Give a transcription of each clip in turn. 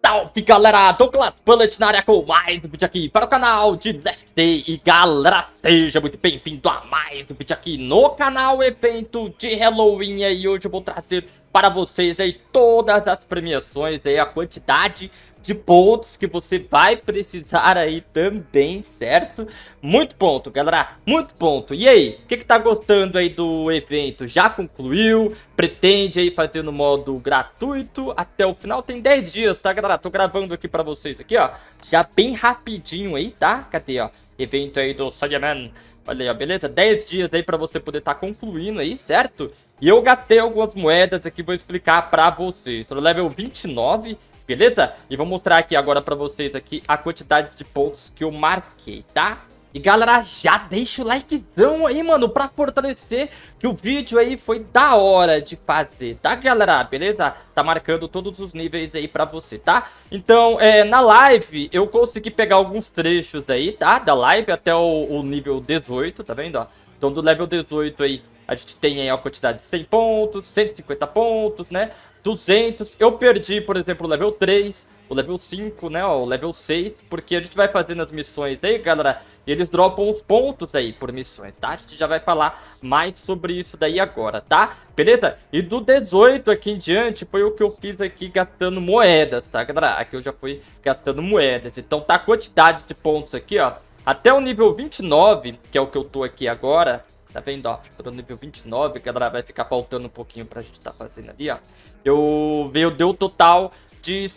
Salve galera, Douglas Bullet na área com mais um vídeo aqui para o canal de Last Day. E galera, seja muito bem-vindo a mais um vídeo aqui no canal evento de Halloween. E hoje eu vou trazer para vocês aí todas as premiações aí, a quantidade de pontos que você vai precisar aí também, certo? Muito ponto, galera, muito ponto. E aí, o que tá gostando aí do evento? Já concluiu? Pretende aí fazer no modo gratuito até o final? Tem 10 dias, tá, galera? Tô gravando aqui pra vocês aqui, ó, já bem rapidinho aí, tá? Cadê, ó? Evento aí do Sandman. Olha aí, ó, beleza? 10 dias aí pra você poder tá concluindo aí, certo? E eu gastei algumas moedas aqui, vou explicar pra vocês. Tô no level 29, beleza? E vou mostrar aqui agora pra vocês aqui a quantidade de pontos que eu marquei, tá? E galera, já deixa o likezão aí, mano, pra fortalecer que o vídeo aí foi da hora de fazer, tá, galera? Beleza? Tá marcando todos os níveis aí pra você, tá? Então, na live, eu consegui pegar alguns trechos aí, tá? Da live até o nível 18, tá vendo, ó? Então, do level 18 aí, a gente tem aí a quantidade de 100 pontos, 150 pontos, né? 200. Eu perdi, por exemplo, o level 3, o level 5, né? Ó, o level 6, porque a gente vai fazendo as missões aí, galera, e eles dropam os pontos aí por missões, tá? A gente já vai falar mais sobre isso daí agora, tá? Beleza? E do 18 aqui em diante foi o que eu fiz aqui gastando moedas, tá, galera? Aqui eu já fui gastando moedas. Então tá a quantidade de pontos aqui, ó, até o nível 29, que é o que eu tô aqui agora. Tá vendo, ó? Tô no nível 29, galera, vai ficar faltando um pouquinho pra gente tá fazendo ali, ó. Deu total de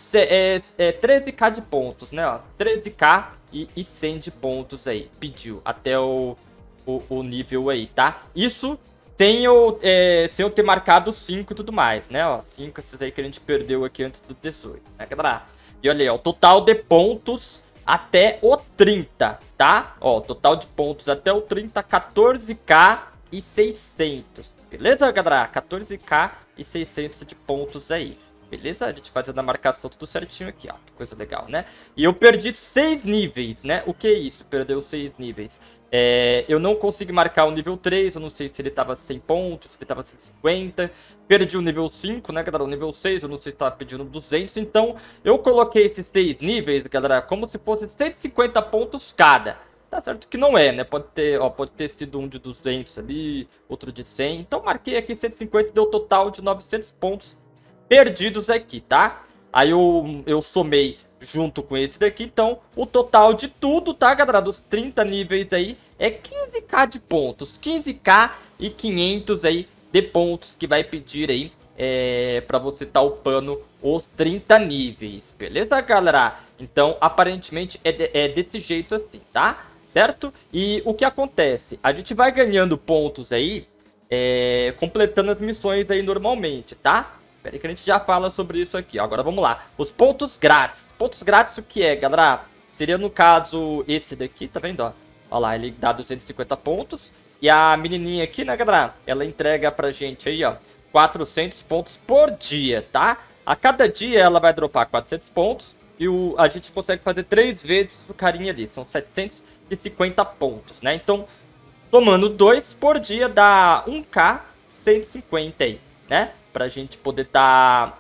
13k de pontos, né, ó. 13k e 100 de pontos aí. Pediu até o nível aí, tá? Isso sem eu ter marcado 5 e tudo mais, né, ó. 5 esses aí que a gente perdeu aqui antes do 18, né, galera? E olha aí, ó, o total de pontos até o 30, tá? Ó, total de pontos até o 30, 14k e 600. Beleza, galera? 14k e 600 de pontos aí. Beleza? A gente fazendo a marcação tudo certinho aqui, ó. Que coisa legal, né? E eu perdi 6 níveis, né? O que é isso? Perdeu 6 níveis. Eu não consegui marcar o nível 3. Eu não sei se ele tava 100 pontos, se ele tava 150. Perdi o nível 5, né, galera? O nível 6, eu não sei se tava pedindo 200. Então, eu coloquei esses 6 níveis, galera, como se fosse 150 pontos cada. Tá certo que não é, né? Pode ter sido um de 200 ali, outro de 100. Então, marquei aqui 150 e deu total de 900 pontos perdidos aqui, tá? Aí eu somei junto com esse daqui, então o total de tudo, tá, galera, dos 30 níveis aí é 15k de pontos, 15k e 500 aí de pontos que vai pedir aí pra você tá upando os 30 níveis, beleza, galera? Então, aparentemente é desse jeito assim, tá? Certo? E o que acontece? A gente vai ganhando pontos aí, completando as missões aí normalmente, tá? Pera aí que a gente já fala sobre isso aqui. Agora vamos lá. Os pontos grátis. Pontos grátis o que é, galera? Seria no caso esse daqui, tá vendo, ó? Olha lá, ele dá 250 pontos. E a menininha aqui, né, galera? Ela entrega pra gente aí, ó, 400 pontos por dia, tá? A cada dia ela vai dropar 400 pontos. E a gente consegue fazer 3 vezes o carinha ali. São 750 pontos, né? Então, tomando 2 por dia dá 1k 150 aí, né? Pra gente poder tá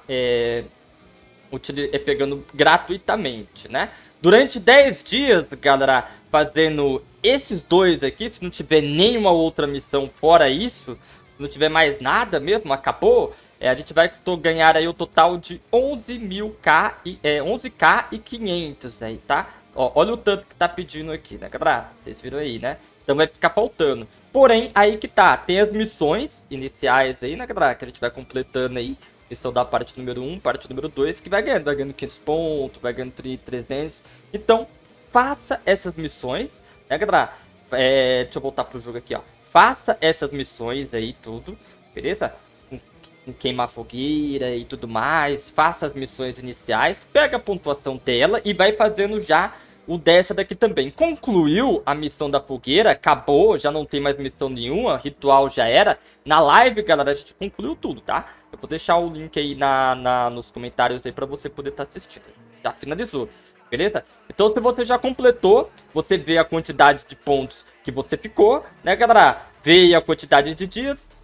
pegando gratuitamente, né? Durante 10 dias, galera, fazendo esses dois aqui, se não tiver nenhuma outra missão fora isso, se não tiver mais nada mesmo, acabou, a gente vai ganhar aí o total de 11k e 500 aí, tá? Ó, olha o tanto que tá pedindo aqui, né, galera? Vocês viram aí, né? Então vai ficar faltando. Porém, aí que tá, tem as missões iniciais aí, né, galera, que a gente vai completando aí. Missão da parte número 1, parte número 2, que vai ganhando 500 pontos, vai ganhando 300. Então, faça essas missões, né, galera? Deixa eu voltar pro jogo aqui, ó. Faça essas missões aí, tudo, beleza? Queimar fogueira e tudo mais. Faça as missões iniciais, pega a pontuação dela e vai fazendo já o dessa daqui também. Concluiu a missão da fogueira, acabou, já não tem mais missão nenhuma, ritual já era. Na live, galera, a gente concluiu tudo, tá? Eu vou deixar o link aí nos comentários aí pra você poder estar assistindo. Já finalizou, beleza? Então, se você já completou, você vê a quantidade de pontos que você ficou, né, galera? Vê a quantidade de dias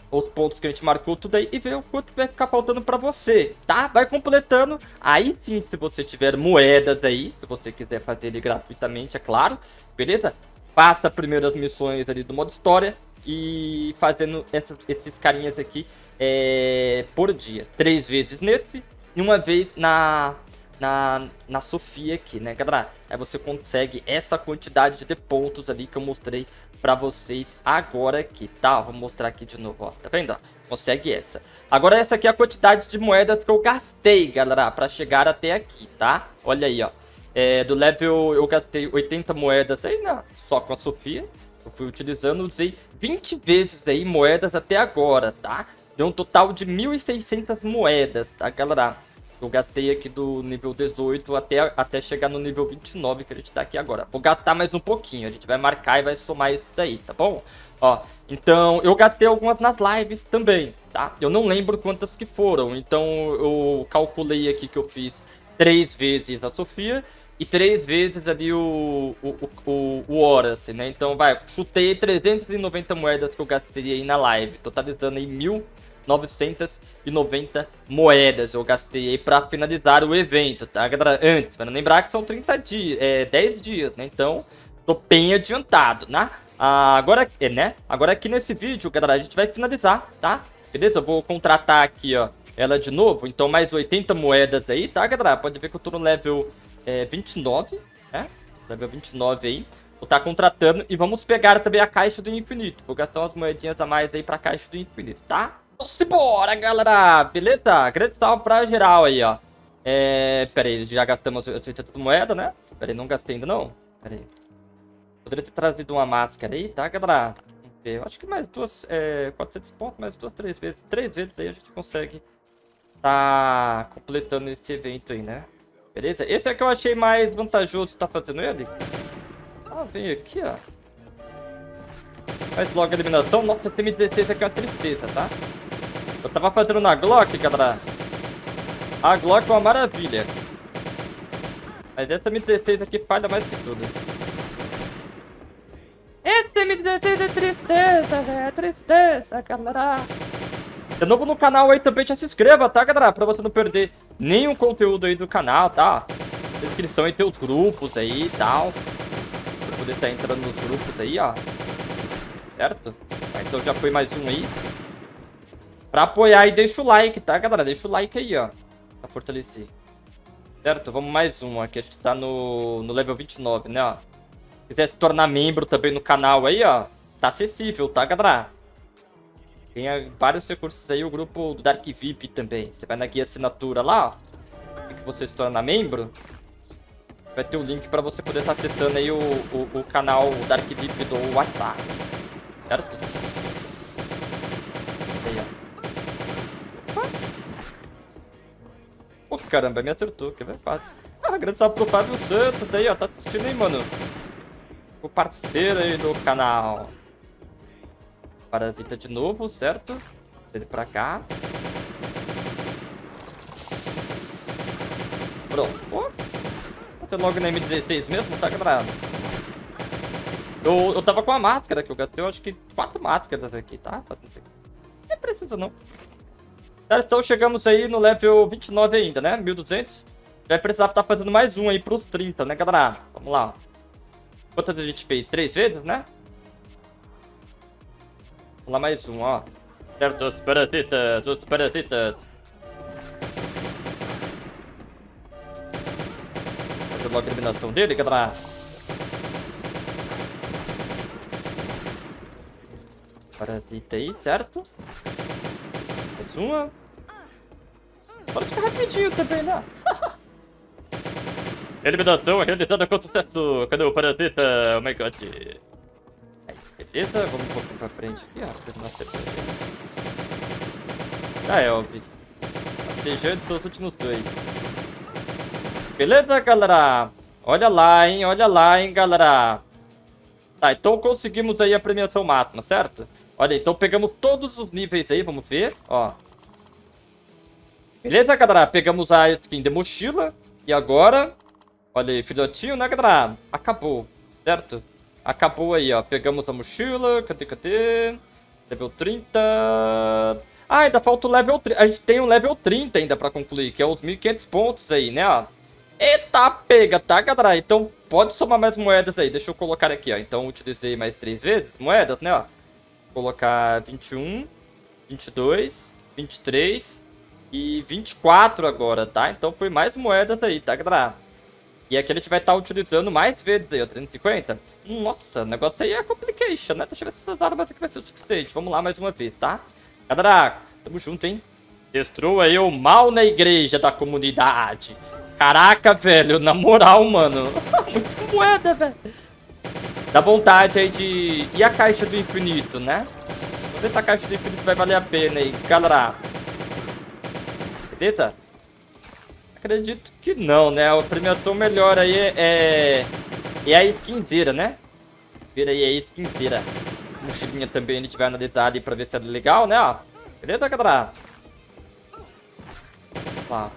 os pontos que a gente marcou tudo aí e ver o quanto vai ficar faltando pra você, tá? Vai completando. Aí sim, se você tiver moedas aí, se você quiser fazer ele gratuitamente, é claro, beleza? Faça primeiro as missões ali do modo história e fazendo esses carinhas aqui por dia. 3 vezes nesse e uma vez na Sofia aqui, né, galera? Aí você consegue essa quantidade de pontos ali que eu mostrei pra vocês agora aqui, tá? Vou mostrar aqui de novo, ó. Tá vendo, ó? Consegue essa. Agora essa aqui é a quantidade de moedas que eu gastei, galera, pra chegar até aqui, tá? Olha aí, ó. Do level eu gastei 80 moedas aí, né? Só com a Sofia. Eu fui utilizando, usei 20 vezes aí moedas até agora, tá? Deu um total de 1.600 moedas, tá, galera? Eu gastei aqui do nível 18 até chegar no nível 29 que a gente tá aqui agora. Vou gastar mais um pouquinho, a gente vai marcar e vai somar isso daí, tá bom? Ó, então eu gastei algumas nas lives também, tá? Eu não lembro quantas que foram, então eu calculei aqui que eu fiz 3 vezes a Sofia e 3 vezes ali o Horace, né? Então vai, chutei 390 moedas que eu gastei aí na live, totalizando aí 1.990 moedas eu gastei aí pra finalizar o evento, tá, galera? Antes, para lembrar que são 30 dias, 10 dias, né? Então, tô bem adiantado, né? Agora aqui nesse vídeo, galera, a gente vai finalizar, tá? Beleza? Eu vou contratar aqui, ó, ela de novo. Então, mais 80 moedas aí, tá, galera? Pode ver que eu tô no level 29, né? Level 29 aí. Vou estar contratando e vamos pegar também a caixa do infinito. Vou gastar umas moedinhas a mais aí pra caixa do infinito, tá? Então, simbora, galera! Beleza? Grande salve pra geral aí, ó. Pera aí, já gastamos as 80 moedas, né? Pera aí, não gastei ainda não. Pera aí. Poderia ter trazido uma máscara aí, tá, galera? Eu acho que mais duas, 400 pontos, mais 2, 3 vezes. 3 vezes aí a gente consegue tá completando esse evento aí, né? Beleza? Esse é que eu achei mais vantajoso tá fazendo ele. Vem aqui, ó. Faz logo a eliminação. Nossa, esse M16 aqui é uma tristeza, tá? Eu tava fazendo na Glock, galera. A Glock é uma maravilha. Mas essa M16 aqui falha mais que tudo. Esse M16 é tristeza, velho. É tristeza, galera. De novo no canal aí também, já se inscreva, tá, galera? Pra você não perder nenhum conteúdo aí do canal, tá? Descrição aí tem os grupos aí e tal. Pra poder estar entrando nos grupos aí, ó. Certo? Então já foi mais um aí. Pra apoiar aí, deixa o like, tá, galera? Deixa o like aí, ó. Pra fortalecer. Certo? Vamos mais um. Aqui a gente tá no level 29, né, ó. Se quiser se tornar membro também no canal aí, ó. Tá acessível, tá, galera? Tem vários recursos aí. O grupo do Dark VIP também. Você vai na guia assinatura lá, ó. Que você se torna membro. Vai ter o link pra você poder estar acessando aí o canal Dark VIP do WhatsApp. Certo? Aí, ó. Pô, caramba, me acertou, que é fácil. Grande salve pro Fábio Santos aí, ó. Tá assistindo aí, mano. O parceiro aí do canal. Parasita de novo, certo? Ele pra cá. Pronto. Pô. Vou ter logo na M16 mesmo, tá, galera? Eu tava com a máscara que eu gastei, eu acho que 4 máscaras aqui, tá? Nem precisa, não. Então chegamos aí no level 29 ainda, né? 1200. Vai precisar estar fazendo mais um aí pros 30, né, galera? Vamos lá. Quantas a gente fez? 3 vezes, né? Vamos lá, mais um, ó. Certo, os parasitas, os parasitas. Fazer logo a eliminação dele, galera. Parasita aí, certo? Mais uma. Pode ficar rapidinho também, né? Eliminação realizada com sucesso. Cadê o parasita? Oh my god. Aí, beleza, vamos um pouquinho pra frente aqui, ó. Pra não acertar. Elvis. Festejando seus últimos 2. Beleza, galera? Olha lá, hein, galera. Tá, então conseguimos aí a premiação máxima, certo? Olha, então pegamos todos os níveis aí, vamos ver, ó. Beleza, galera? Pegamos a skin de mochila. E agora... Olha aí, filhotinho, né, galera? Acabou, certo? Acabou aí, ó. Pegamos a mochila. Cadê? Level 30. Ah, ainda falta o level 30. A gente tem um level 30 ainda pra concluir, que é os 1.500 pontos aí, né, ó. Eita, pega, tá, galera? Então, pode somar mais moedas aí. Deixa eu colocar aqui, ó. Então, utilizei mais 3 vezes moedas, né, ó. Vou colocar 21, 22, 23 e 24 agora, tá? Então, foi mais moedas aí, tá, galera? E aqui a gente vai estar utilizando mais vezes aí, ó. 350. Nossa, o negócio aí é complication, né? Deixa eu ver se essas armas aqui vai ser o suficiente. Vamos lá mais uma vez, tá? Galera, tamo junto, hein? Destrua aí o mal na igreja da comunidade. Caraca, velho, na moral, mano. Muita moeda, velho. Dá vontade aí de... E a caixa do infinito, né? Vamos ver se a caixa do infinito vai valer a pena aí, galera. Beleza? Acredito que não, né? A premiação melhor aí é a skinzeira, né? Vira aí a skinzeira. Mochilinha também a gente vai analisar ali pra ver se é legal, né? Ó. Beleza, galera? Opa.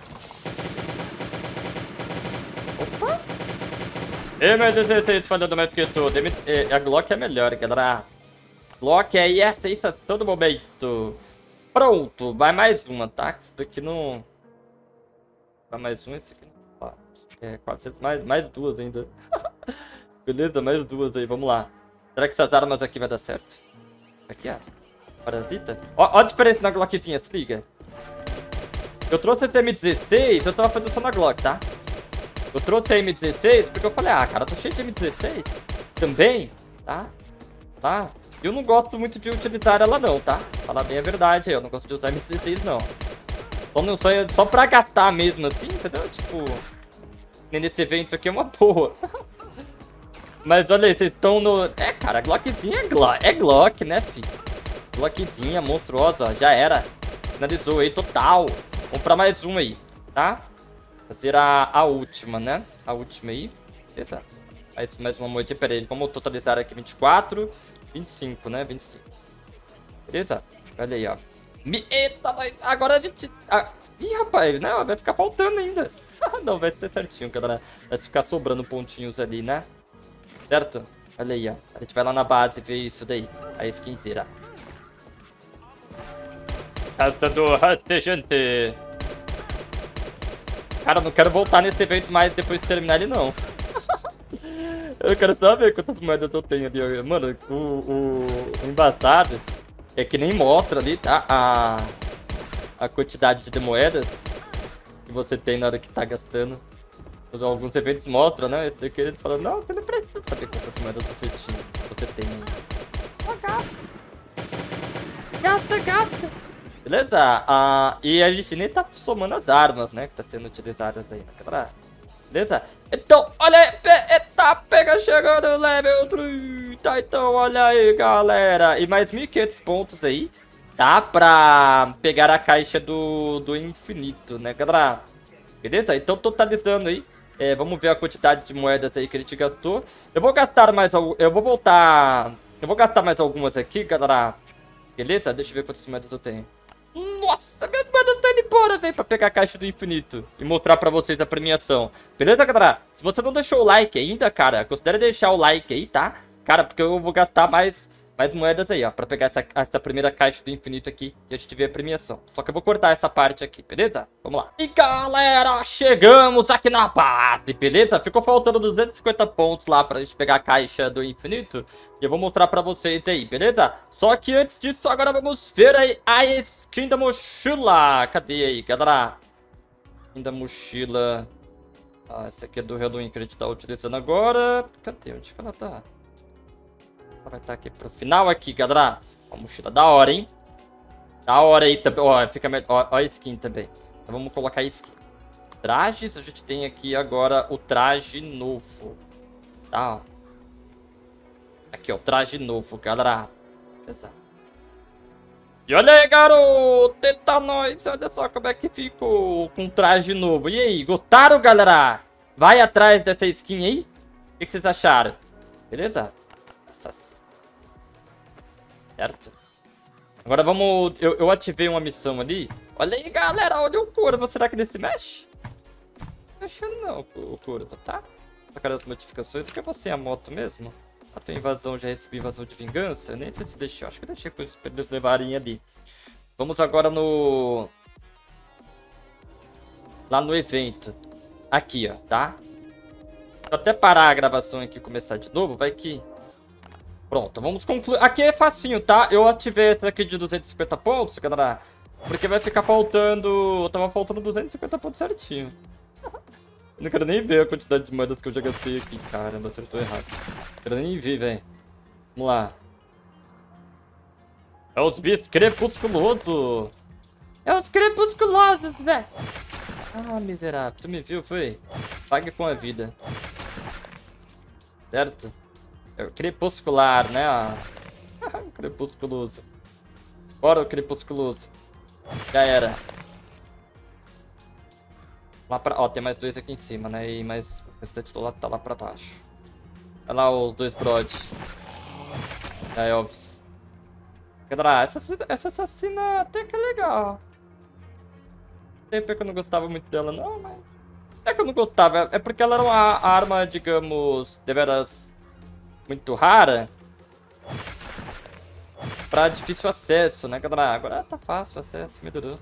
Opa! M16 falando mais que tudo. A Glock é melhor, galera. Glock aí é a sensação do momento. Pronto, vai mais uma, tá? Isso daqui não... Vai mais um, esse aqui não... É, 400, mais duas ainda. Beleza, mais duas aí, vamos lá. Será que essas armas aqui vai dar certo? Aqui, ó. Parasita. Ó a diferença na Glockzinha, se liga. Eu trouxe esse M16, eu tava fazendo só na Glock, tá? Eu trouxe a M16 porque eu falei, ah, cara, eu tô cheio de M16 também, tá? Tá? Eu não gosto muito de utilizar ela não, tá? Falar bem a verdade, eu não gosto de usar M16 não. Só pra gastar mesmo assim, entendeu? Tipo, nesse evento aqui é uma boa. Mas olha aí, vocês estão no... É, cara, a Glockzinha é Glock, né, filho? Glockzinha monstruosa, ó, já era. Finalizou aí, total. Vamos pra mais uma aí, tá? Fazer a última, né? A última aí. Beleza. Mais uma moedinha, pera aí. Vamos totalizar aqui 24, 25, né? 25. Beleza? Olha aí, ó. Eita, agora a gente... Ih, rapaz, não, vai ficar faltando ainda. Não, vai ser certinho, galera. Vai ficar sobrando pontinhos ali, né? Certo? Olha aí, ó. A gente vai lá na base ver isso daí. A skinzeira. Caçador rastejante. Cara, não quero voltar nesse evento mais depois de terminar ele, não. Eu quero saber quantas moedas eu tenho ali. Mano, o embaçado é que nem mostra ali, tá? A quantidade de moedas que você tem na hora que tá gastando. Alguns eventos mostram, né? Esse daqui ele fala, não, você não precisa saber quantas moedas você tem aí. Só gasta. Gasta. Beleza? E a gente nem tá somando as armas, né? Que tá sendo utilizadas aí, né? Beleza? Então, olha aí. Eita, pega chegando o level 30. Então, olha aí, galera. E mais 1.500 pontos aí. Tá? Pra pegar a caixa do infinito, né, galera? Beleza? Então, totalizando aí. Vamos ver a quantidade de moedas aí que a gente gastou. Eu vou gastar mais... Eu vou voltar... Eu vou gastar mais algumas aqui, galera. Beleza? Deixa eu ver quantas moedas eu tenho. Nossa, minhas moedas estão indo embora, velho, pra pegar a caixa do infinito e mostrar pra vocês a premiação. Beleza, galera? Se você não deixou o like ainda, cara, considere deixar o like aí, tá? Cara, porque eu vou gastar mais moedas aí, ó, pra pegar essa primeira caixa do infinito aqui e a gente ver a premiação. Só que eu vou cortar essa parte aqui, beleza? Vamos lá. E galera, chegamos aqui na base, beleza? Ficou faltando 250 pontos lá pra gente pegar a caixa do infinito. E eu vou mostrar pra vocês aí, beleza? Só que antes disso, agora vamos ver aí a skin da mochila. Cadê aí, galera? Skin da mochila. Essa aqui é do Halloween que a gente tá utilizando agora. Cadê? Onde que ela tá? Ela vai estar aqui pro final aqui, galera. Uma mochila da hora, hein? Da hora aí também. Ó, fica melhor. Ó a skin também. Então vamos colocar a skin. Trajes, a gente tem aqui agora o traje novo. Tá, ó. Aqui, ó, traje novo, galera. Beleza. E olha aí, garoto. Eita, nós. Olha só como é que ficou com traje novo. E aí, gostaram, galera? Vai atrás dessa skin aí? O que vocês acharam? Beleza? Certo? Agora vamos... Eu ativei uma missão ali. Olha aí, galera. Olha o Curva. Será que ele se mexe? Não mexe não, o Curva, tá? Sacar as modificações. O que é você, a moto mesmo? Ah, tem invasão, já recebi invasão de vingança. Eu nem sei se deixei, acho que eu deixei pra eles levarem ali. Vamos agora no... Lá no evento. Aqui, ó, tá? Vou até parar a gravação aqui e começar de novo, vai que... Pronto, vamos concluir. Aqui é facinho, tá? Eu ativei essa aqui de 250 pontos, galera. Porque vai ficar faltando... Tava faltando 250 pontos certinho. Não quero nem ver a quantidade de moedas que eu já gastei aqui. Caramba, acertou errado. Não quero nem ver, velho. Vamos lá. É os bichos crepusculosos. É os crepusculosos, velho. Ah, miserável. Tu me viu, foi? Pague com a vida. Certo? É o crepuscular, né? Crepusculoso. Bora, o crepusculoso. Já era. Lá pra... Ó, tem mais dois aqui em cima, né? E mais o restante do lado tá lá pra baixo. Olha lá os dois brod. É, óbvio. Galera, essa assassina até que é legal. Tem que eu não gostava muito dela, não, mas... É que eu não gostava. É porque ela era uma arma, digamos, deveras muito rara. Pra difícil acesso, né, galera? Agora tá fácil o acesso, meu Deus.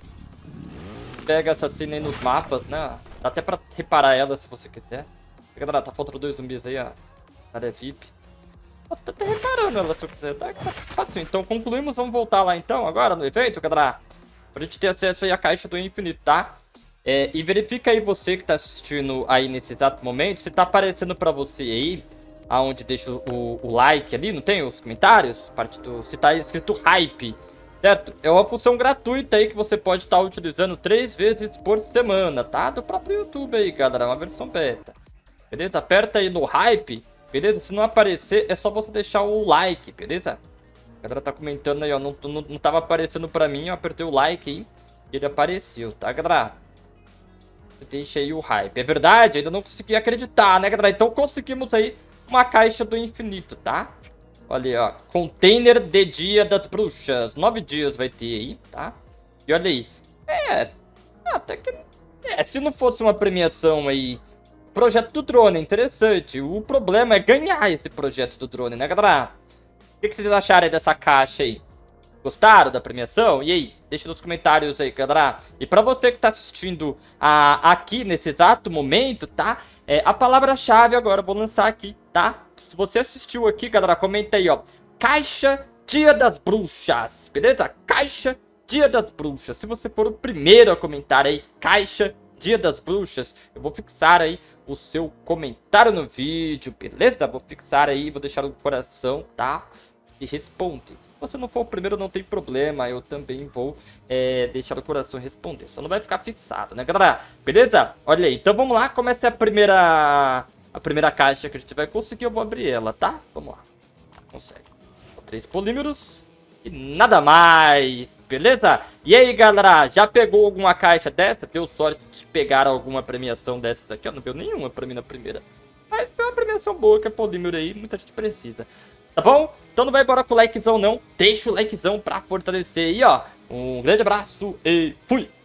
Pega assassina aí nos mapas, né? Dá até pra reparar ela se você quiser. Galera, tá faltando 2 zumbis aí, ó. Cara é VIP. Posso tá até reparando ela se eu quiser. Tá fácil. Então concluímos, vamos voltar lá então, agora no evento, galera. Pra gente ter acesso aí à caixa do infinito, tá? E verifica aí você que tá assistindo aí nesse exato momento, se tá aparecendo pra você aí, aonde deixa o like ali, não tem? Os comentários, parte do, se tá escrito hype, certo? É uma função gratuita aí que você pode estar utilizando 3 vezes por semana, tá? Do próprio YouTube aí, galera, uma versão beta. Beleza? Aperta aí no hype, beleza? Se não aparecer, é só você deixar o like, beleza? A galera tá comentando aí, ó, não tava aparecendo pra mim, eu apertei o like aí e ele apareceu, tá, galera? Deixa aí o hype. É verdade, ainda não consegui acreditar, né, galera? Então conseguimos aí uma caixa do infinito, tá? Olha aí, ó. Container de Dia das Bruxas. 9 dias vai ter aí, tá? E olha aí. Até que... se não fosse uma premiação aí... Projeto do drone, interessante. O problema é ganhar esse projeto do drone, né, galera? O que vocês acharam aí dessa caixa aí? Gostaram da premiação? E aí? Deixa nos comentários aí, galera. E pra você que tá assistindo aqui nesse exato momento, tá? A palavra-chave agora eu vou lançar aqui, tá? Se você assistiu aqui, galera, comenta aí, ó. Caixa Dia das Bruxas, beleza? Caixa Dia das Bruxas. Se você for o primeiro a comentar aí, Caixa Dia das Bruxas, eu vou fixar aí o seu comentário no vídeo, beleza? Vou fixar aí, vou deixar no coração, tá? E responde. Se você não for o primeiro, não tem problema. Eu também vou deixar o coração responder. Só não vai ficar fixado, né, galera? Beleza? Olha aí. Então vamos lá. Começa a primeira caixa que a gente vai conseguir. Eu vou abrir ela, tá? Vamos lá. Consegue. 3 polímeros. E nada mais. Beleza? E aí, galera? Já pegou alguma caixa dessa? Deu sorte de pegar alguma premiação dessas aqui? Ó, não deu nenhuma pra mim na primeira. Mas foi uma premiação boa que é polímero aí. Muita gente precisa. Tá bom? Então não vai embora com o likezão não. Deixa o likezão pra fortalecer aí, ó. Um grande abraço e fui!